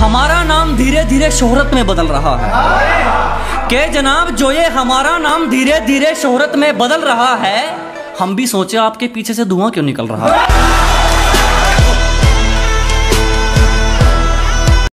हमारा नाम धीरे धीरे शोहरत में बदल रहा है। के जनाब जो ये हमारा नाम धीरे धीरे शोहरत में बदल रहा है, हम भी सोचे आपके पीछे से धुआं क्यों निकल रहा है।